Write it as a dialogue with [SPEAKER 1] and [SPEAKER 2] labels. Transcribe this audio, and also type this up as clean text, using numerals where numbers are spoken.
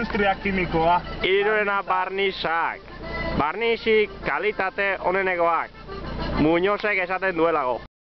[SPEAKER 1] industria kimikoa.
[SPEAKER 2] Hiruena barnizak. Barnizik kalitate onenekoak. Muñozek esaten duelago.